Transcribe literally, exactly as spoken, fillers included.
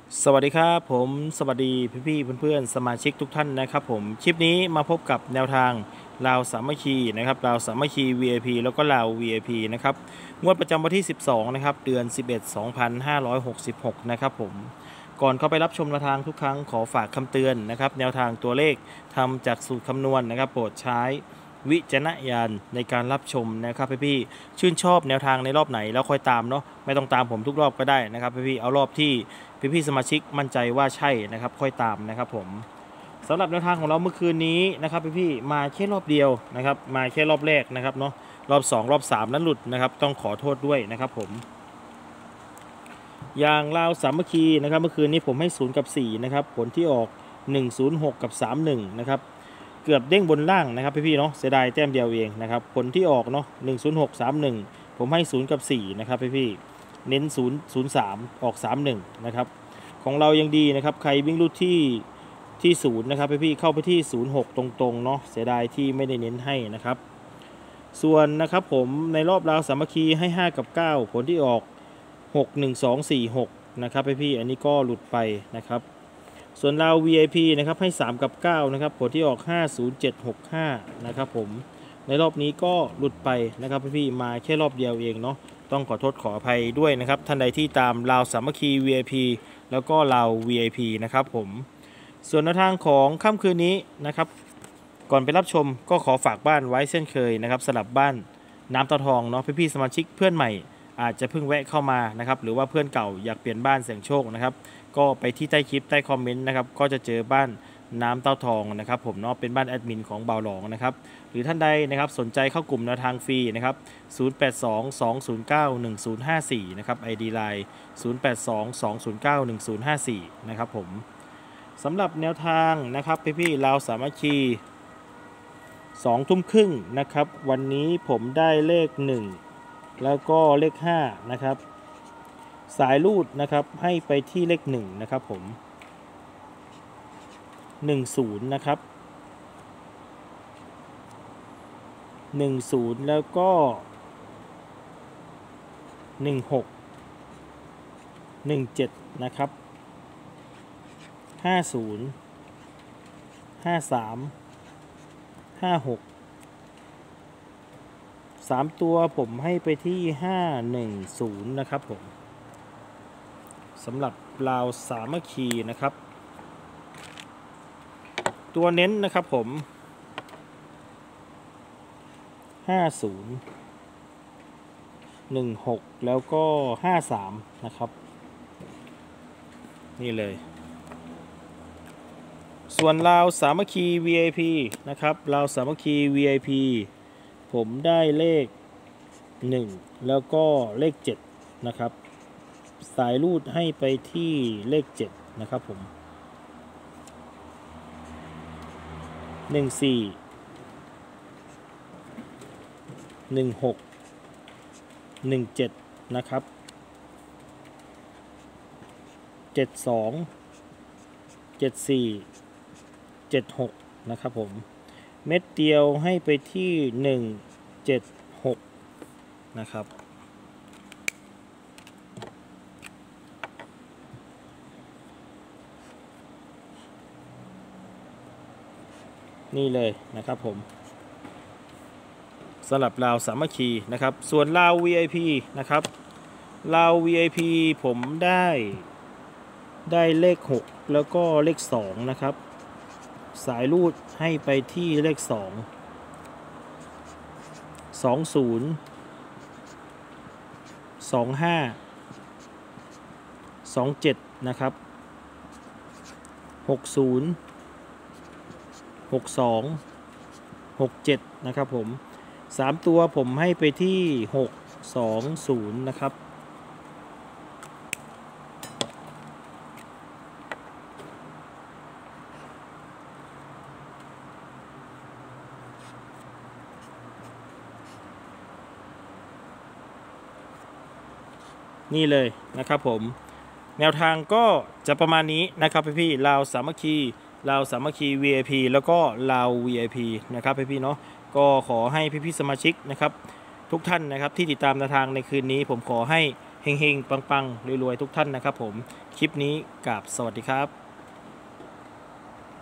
สวัสดีครับผมสวัสดีพี่ๆเพื่อนๆสมาชิกทุกท่านนะครับผมคลิปนี้มาพบกับแนวทางลาวสามัคคีนะครับลาวสามัคคี วี ไอ พี แล้วก็ลาว วี ไอ พี นะครับงวดประจำวันที่สิบสองนะครับเดือนสิบเอ็ด สองพันห้าร้อยหกสิบหกนะครับผมก่อนเข้าไปรับชมแนวทางทุกครั้งขอฝากคำเตือนนะครับแนวทางตัวเลขทำจากสูตรคำนวณนะครับโปรดใช้วิจารณญาณในการรับชมนะครับพี่ๆชื่นชอบแนวทางในรอบไหนแล้วค่อยตามเนาะไม่ต้องตามผมทุกรอบก็ได้นะครับพี่ๆเอารอบที่พี่ๆสมาชิกมั่นใจว่าใช่นะครับค่อยตามนะครับผมสำหรับแนวทางของเราเมื่อคืนนี้นะครับพี่ๆมาแค่รอบเดียวนะครับมาแค่รอบแรกนะครับเนาะรอบสองรอบสามนั้นหลุดนะครับต้องขอโทษด้วยนะครับผมอย่างลาวสามัคคีนะครับเมื่อคืนนี้ผมให้ศูนย์กับสี่นะครับผลที่ออกหนึ่ง ศูนย์ หกกับสาม หนึ่งนะครับเกือบเด้งบนล่างนะครับพี่ๆเนาะเสียดายแต้มเดียวเองนะครับผลที่ออกเนาะหนึ่ง ศูนย์ หก สาม หนึ่งผมให้ศูนย์กับสี่นะครับพี่ๆเน้นศูนย์ ศูนย์ สามออกสาม หนึ่งนะครับของเรายังดีนะครับใครวิ่งรูดที่ที่ศูนย์นะครับพี่ๆเข้าไปที่ศูนย์ หกตรงๆเนาะเสียดายที่ไม่ได้เน้นให้นะครับส่วนนะครับผมในรอบราวสามัคคีให้ห้ากับเก้าผลที่ออกหก หนึ่ง สอง สี่ หกนะครับพี่ๆอันนี้ก็หลุดไปนะครับส่วนเรา วี ไอ พี นะครับให้สามกับเก้านะครับผลที่ออกห้า ศูนย์ เจ็ด หก ห้านะครับผมในรอบนี้ก็หลุดไปนะครับพี่ๆมาแค่รอบเดียวเองเนาะต้องขอโทษขออภัยด้วยนะครับท่านใดที่ตามลาวสามัคคี วี ไอ พี แล้วก็ลาว วี ไอ พี นะครับผมส่วนแนวทางของค่ำคืนนี้นะครับก่อนไปรับชมก็ขอฝากบ้านไว้เช่นเคยนะครับสลับบ้านน้ำตาทองเนาะพี่ๆสมาชิกเพื่อนใหม่อาจจะเพิ่งแวะเข้ามานะครับหรือว่าเพื่อนเก่าอยากเปลี่ยนบ้านเสี่ยงโชคนะครับก็ไปที่ใต้คลิปใต้คอมเมนต์นะครับก็จะเจอบ้านน้ำเต้าทองนะครับผมเนาะเป็นบ้านแอดมินของเบาหลองนะครับหรือท่านใดนะครับสนใจเข้ากลุ่มแนวทางฟรีนะครับศูนย์ แปด สอง สอง ศูนย์ เก้า หนึ่ง ศูนย์ ห้า สี่นะครับ ไอ ดี ไลน์ ศูนย์ แปด สอง สอง ศูนย์ เก้า หนึ่ง ศูนย์ ห้า สี่นะครับผมสำหรับแนวทางนะครับพี่ๆลาวสามัคคีสองทุ่มครึ่งนะครับวันนี้ผมได้เลขหนึ่งแล้วก็เลขห้านะครับสายรูดนะครับให้ไปที่เลขหนึ่งนะครับผมหนึ่ง ศูนย์นะครับหนึ่ง ศูนย์แล้วก็หนึ่ง หก หนึ่ง เจ็ดนะครับห้า ศูนย์ ห้า สาม ห้า หกสามตัวผมให้ไปที่ห้า หนึ่ง ศูนย์นะครับผมสำหรับลาวสามัคคีนะครับตัวเน้นนะครับผมห้า ศูนย์ หนึ่ง หกแล้วก็ห้า สามนะครับนี่เลยส่วนลาวสามัคคี วี ไอ พี นะครับลาวสามัคคี วี ไอ พี ผมได้เลขหนึ่งแล้วก็เลขเจ็ดนะครับสายรูดให้ไปที่เลขเจ็ดนะครับผมหนึ่ง สี่ หนึ่ง หก หนึ่ง เจ็ดนะครับเจ็ด สอง เจ็ด สี่ เจ็ด หกนะครับผมเม็ดเดียวให้ไปที่หนึ่ง เจ็ด หกนะครับนี่เลยนะครับผมสำหรับลาวสามัคคีนะครับส่วนลาว วี ไอ พี นะครับลาว วี ไอ พี ผมได้ได้เลขหกแล้วก็เลขสองนะครับสายรูดให้ไปที่เลขสอง สอง ศูนย์ สอง ห้า สอง เจ็ดนะครับหก ศูนย์ หก สอง หก เจ็ดนะครับผมสามตัวผมให้ไปที่หก สอง ศูนย์นะครับนี่เลยนะครับผมแนวทางก็จะประมาณนี้นะครับพี่ๆลาวสามัคคีลาวสามัคคี วี ไอ พี แล้วก็ลาว วี ไอ พี นะครับพี่ๆเนาะก็ขอให้พี่ๆสมาชิกนะครับทุกท่านนะครับที่ติดตามแนวทางในคืนนี้ผมขอให้เเฮงๆปังๆรวยๆทุกท่านนะครับผมคลิปนี้กราบสวัสดีครับ